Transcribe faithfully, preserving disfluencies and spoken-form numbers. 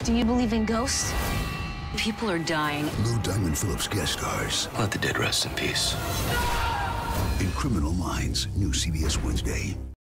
Do you believe in ghosts? People are dying. Lou Diamond Phillips guest stars. Let the dead rest in peace. In Criminal Minds, new C B S Wednesday.